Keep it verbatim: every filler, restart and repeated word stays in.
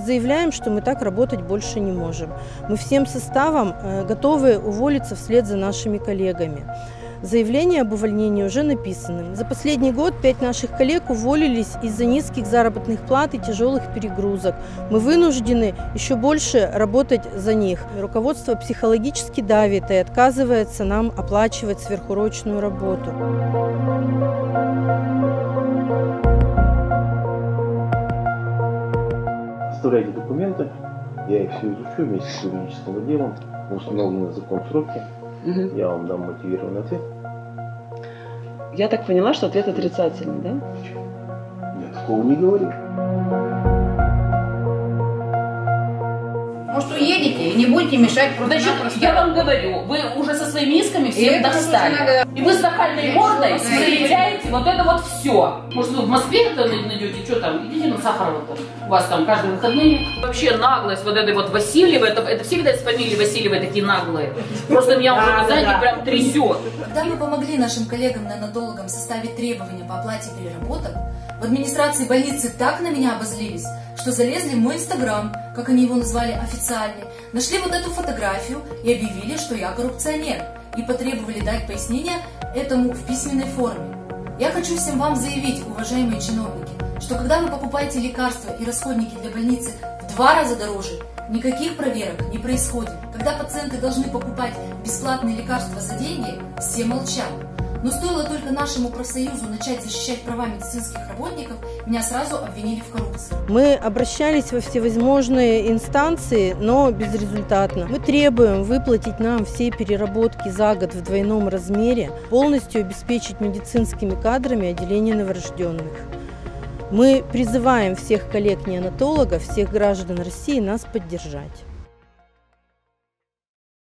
заявляем, что мы так работать больше не можем. Мы всем составом готовы уволиться вслед за нашими коллегами. Заявление об увольнении уже написано. За последний год пять наших коллег уволились из-за низких заработных плат и тяжелых перегрузок. Мы вынуждены еще больше работать за них. Руководство психологически давит и отказывается нам оплачивать сверхурочную работу. Оставляйте документы, я их все изучу вместе с юридическим отделом, установлены закон сроки. Угу. Я вам дам мотивированный ответ. Я так поняла, что ответ отрицательный, да? Я такого не говорю. Может, уедете и не будете мешать просто. Значит, я вам говорю, вы уже со своими исками всех достали. Надо... И вы с нахальной мордой заявляете вот это вот все. Может, вы в Москве это найдете, что там, идите на Сахарова-то. У вас там каждые выходные. Вообще наглость вот этой вот Васильевой, это, это всегда с фамилией Васильевой такие наглые. Просто меня уже, знаете, прям трясет. Когда мы помогли нашим коллегам-неонатологам составить требования по оплате переработок, в администрации больницы так на меня обозлились, что залезли в мой инстаграм, как они его назвали официальный, нашли вот эту фотографию и объявили, что я коррупционер, и потребовали дать пояснение этому в письменной форме. Я хочу всем вам заявить, уважаемые чиновники, что когда вы покупаете лекарства и расходники для больницы в два раза дороже, никаких проверок не происходит. Когда пациенты должны покупать бесплатные лекарства за деньги, все молчат. Но стоило только нашему профсоюзу начать защищать права медицинских работников, меня сразу обвинили в коррупции. Мы обращались во всевозможные инстанции, но безрезультатно. Мы требуем выплатить нам все переработки за год в двойном размере, полностью обеспечить медицинскими кадрами отделение новорожденных. Мы призываем всех коллег-неонатологов, всех граждан России нас поддержать.